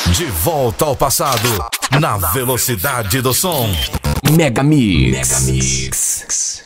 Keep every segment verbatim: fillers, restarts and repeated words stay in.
De volta ao passado, na velocidade do som. Mega Mix. Mega Mix.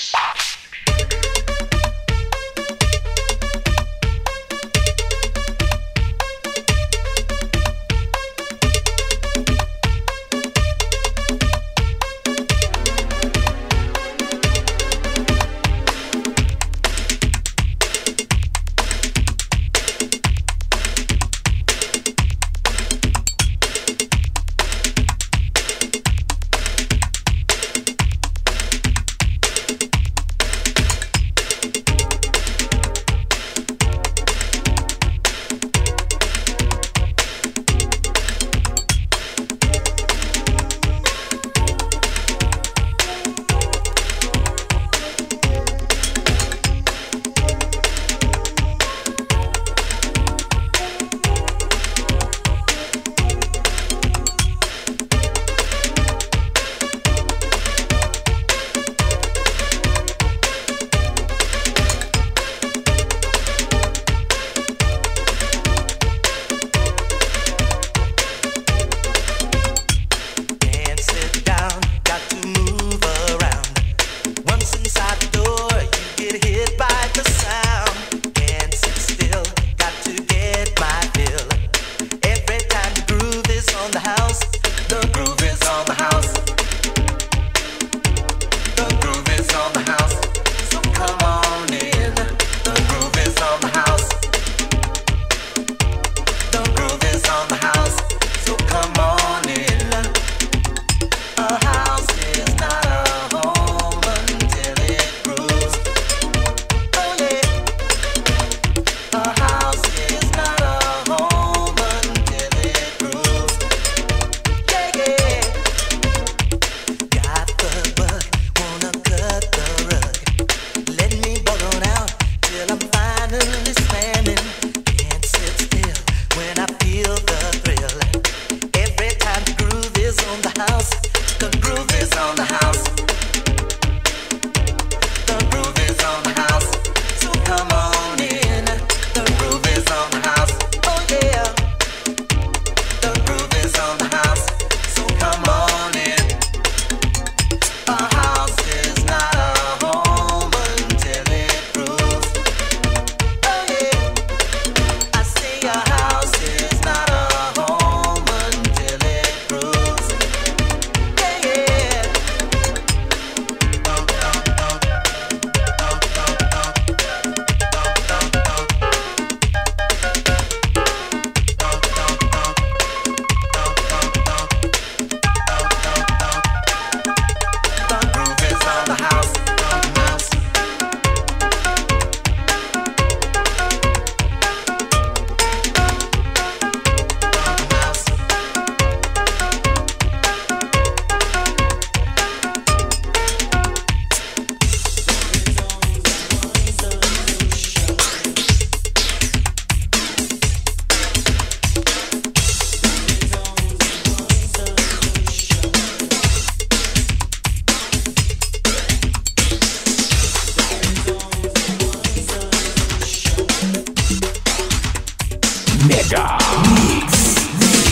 Mega Mix.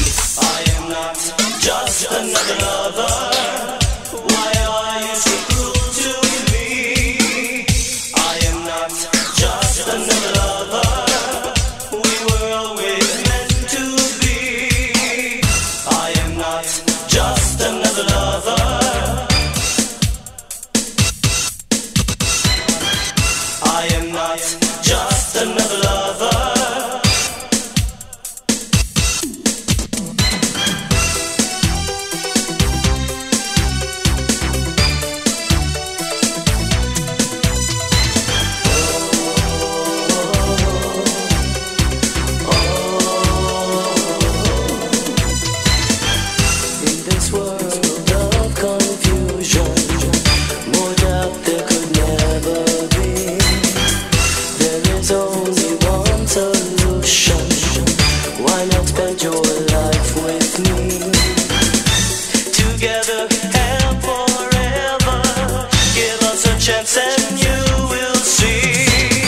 I am not just another lover. Why are you so cruel to me? I am not just another lover. We were always meant to be. I am not just another lover. I am not just another lover. And you will see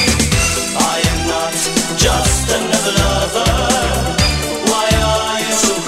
I am not just another lover. Why are you so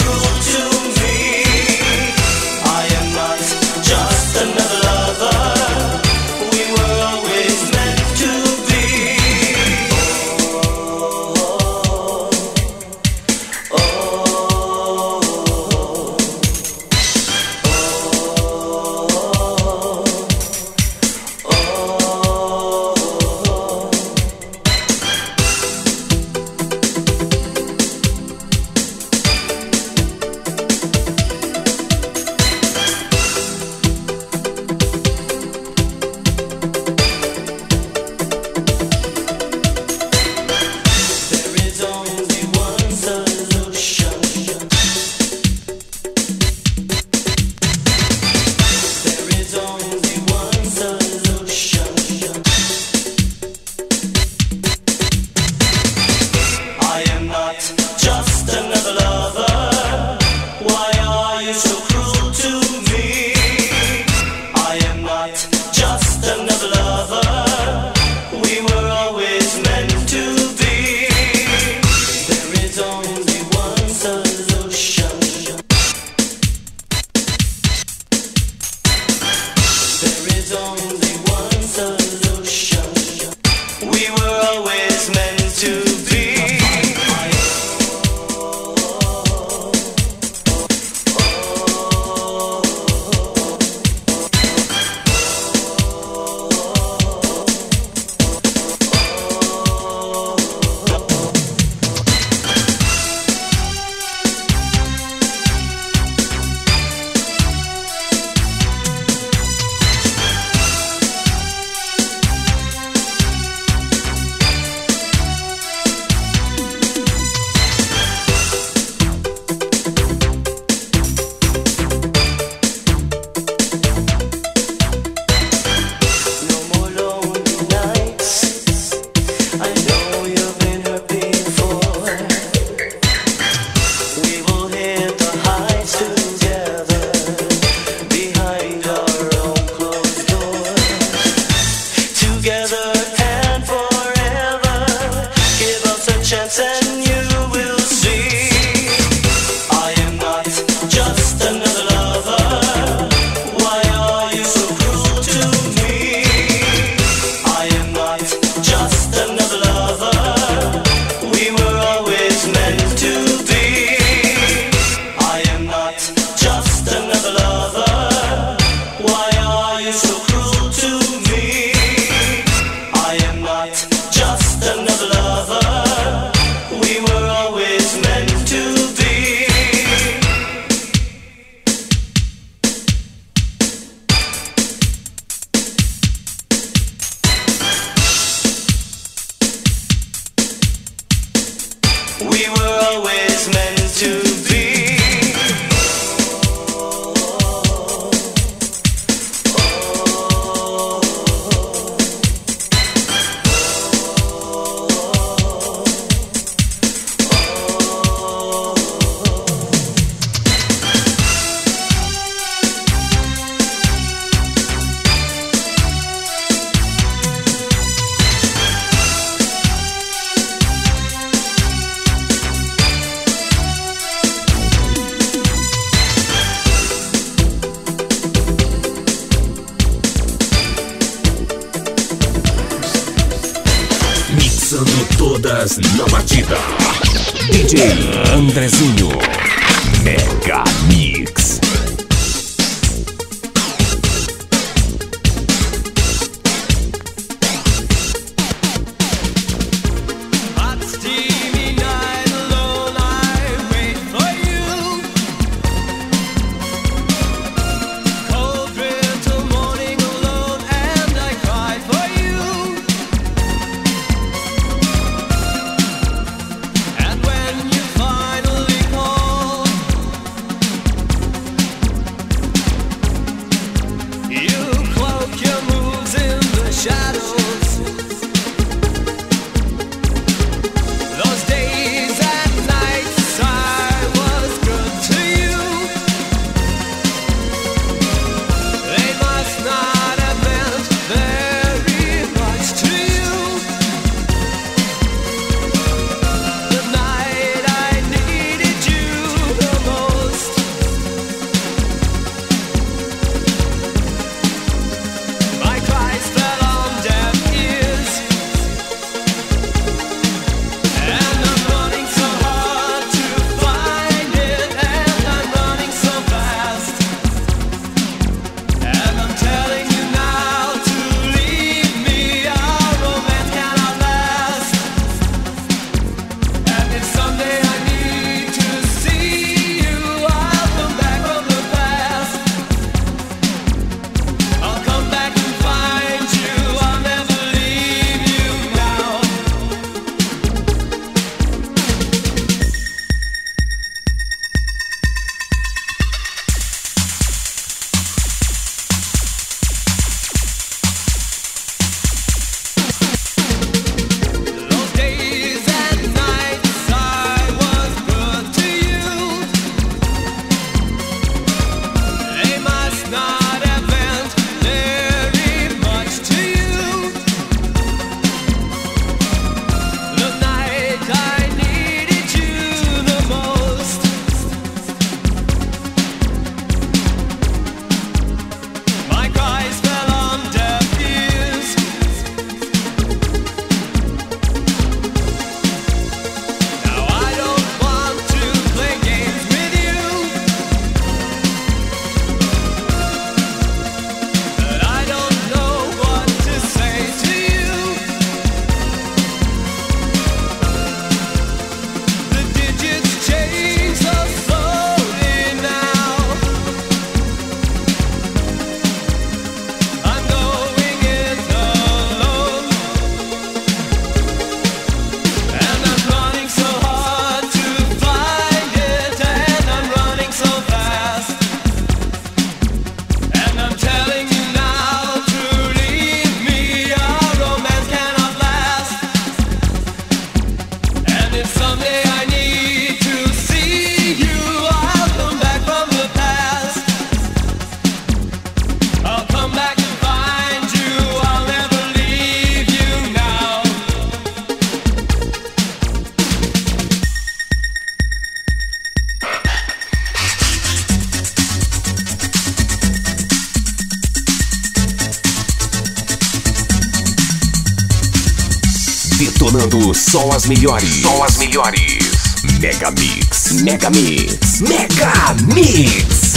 Batidas na batida. D J Andrezinho, Mega Mix. Detonando só as melhores. Só as melhores. Mega Mix. Mega Mix. Mega Mix.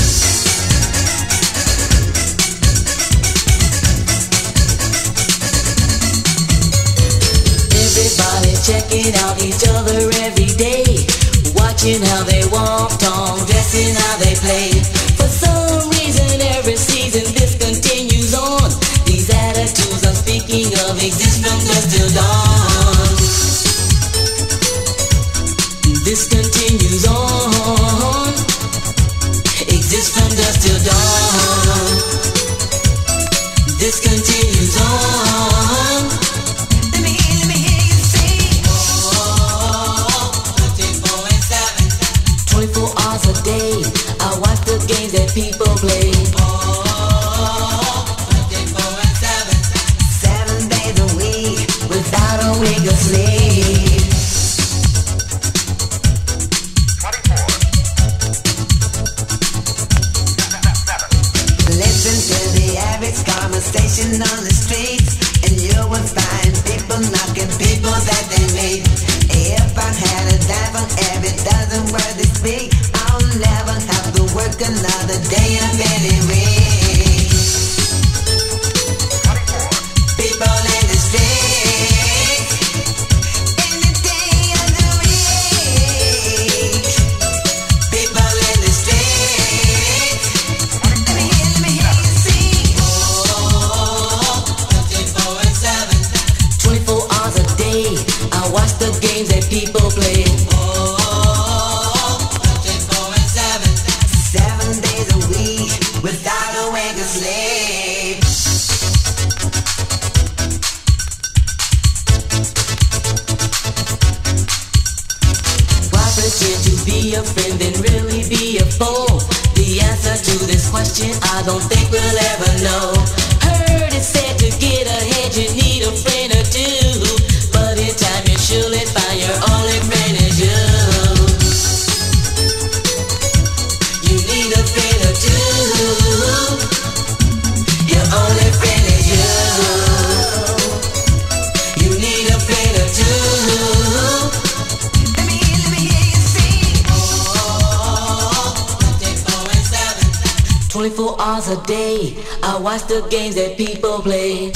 Everybody checking out each other every day, watching how they walk, talk, dressing how they play. For some reason every season this continues on. These attitudes I'm speaking of exist from dusk till dawn. This continues on, exists from dusk till dawn. This continues on. Let me hear, let me hear you sing. Oh, twenty-four and seven, twenty-four hours a day. I watch the games that people play. Oh, twenty-four and seven, seven days a week without a week of sleep. Conversation on the streets, and you will find people knocking people that they meet. I'll never have to work another day of any way. People in the streets, any day of the week. People in the streets, let me hear, let me hear you sing. Oh, twenty-four and seven, twenty-four hours a day. I watch the games that people play. A friend and really be a foe? The answer to this question I don't think we'll ever know. Heard it said to get ahead you need a friend or two, but in time you surely find your only friend is you. You need a friend or two, your only friend is you. You need a friend or two. twenty-four hours a day, I watch the games that people play.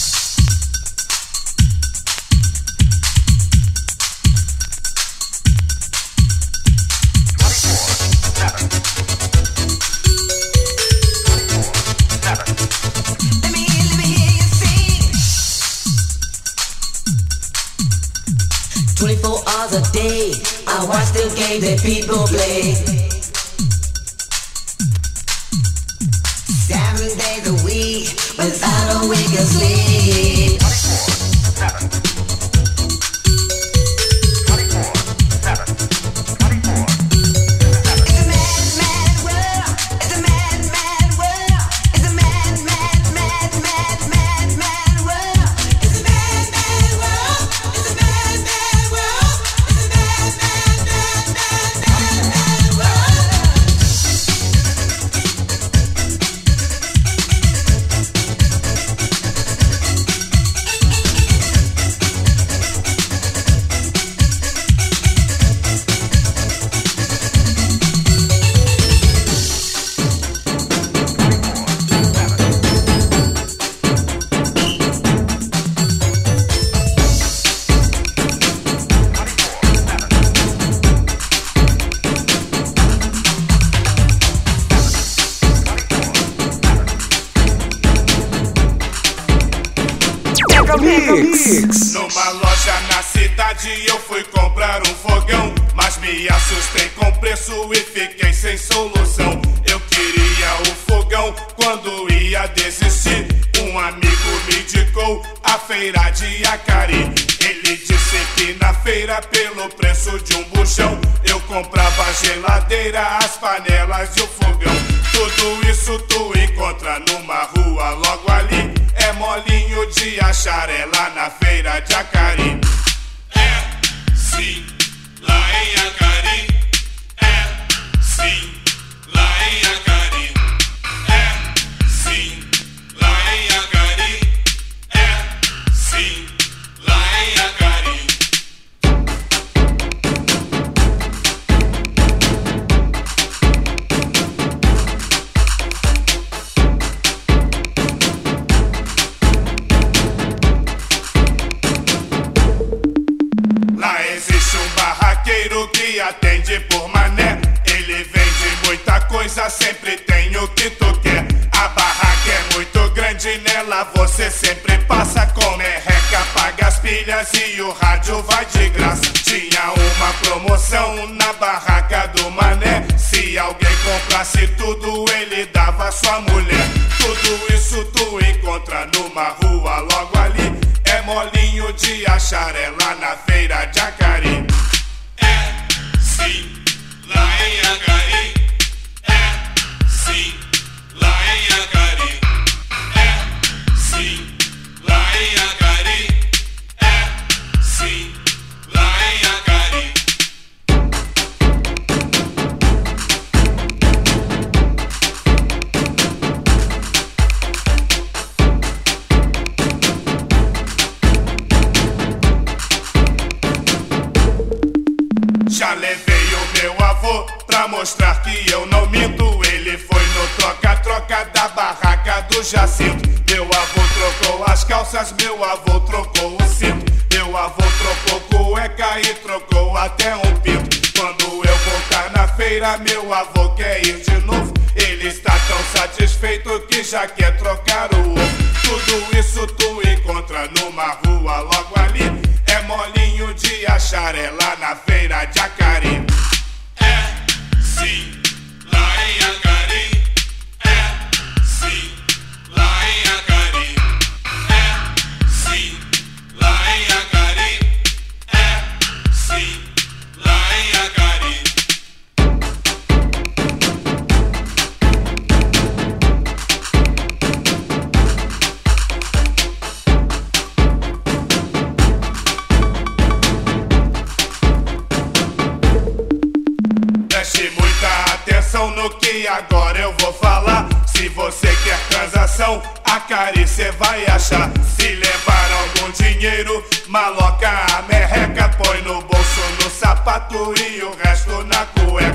Let me hear, let me hear you sing. twenty-four hours a day, I watch the games that people play. Seven days a week, without a week of sleep. It's a mad, mad world. It's a mad, mad world. It's a mad, mad, mad, mad, mad, mad world. It's a mad, mad world. It's a mad, mad world. It's a mad, mad, mad, mad, mad, mad world. Mix. Numa loja na cidade eu fui comprar um fogão, mas me assustei com preço e fiquei sem solução. Eu queria o fogão, quando ia desistir, um amigo me indicou a feira de Acari. Ele disse que na feira, pelo preço de um buchão, eu comprava a geladeira, as panelas e o fogão. Tudo isso tu encontra numa rua logo ali. É molinho de achar, é lá na feira de Acari. É sim, lá em Acari. É sim, lá em Acari. É sim, lá em Acari. É sim, lá em Acari. Que atende por mané, ele vende muita coisa, sempre tem o que tu quer. A barraca é muito grande, nela você sempre passa com merreca, paga as pilhas e o rádio vai de graça. Tinha uma promoção na barraca do mané, se alguém comprasse tudo ele dava sua mulher. Tudo isso tu encontra numa rua logo ali. É molinho de achar, é lá na feira de Acari. Sim, lá em Acari. É sim, lá em Acari. É sim, lá em Acari. É sim, lá em Acari. Já levei o mostrar que eu não minto, ele foi no troca-troca da barraca do Jacinto. Meu avô trocou as calças, meu avô trocou o cinto. Meu avô trocou cueca e trocou até um pinto. Quando eu voltar na feira, meu avô quer ir de novo. Ele está tão satisfeito que já quer trocar o ovo. Tudo isso tu encontra numa rua logo ali. É molinho de achar, é lá na feira de Acari. É sim, lá em Acari. É sim, lá em Acari. É sim, lá em Acari. É sim, lá em Acari. Preste muita atenção no que agora eu vou falar. Se você quer transação, Acari cê vai achar. Se levar algum dinheiro, maloca a merreca, põe no bolso, no sapato e o resto na cueca.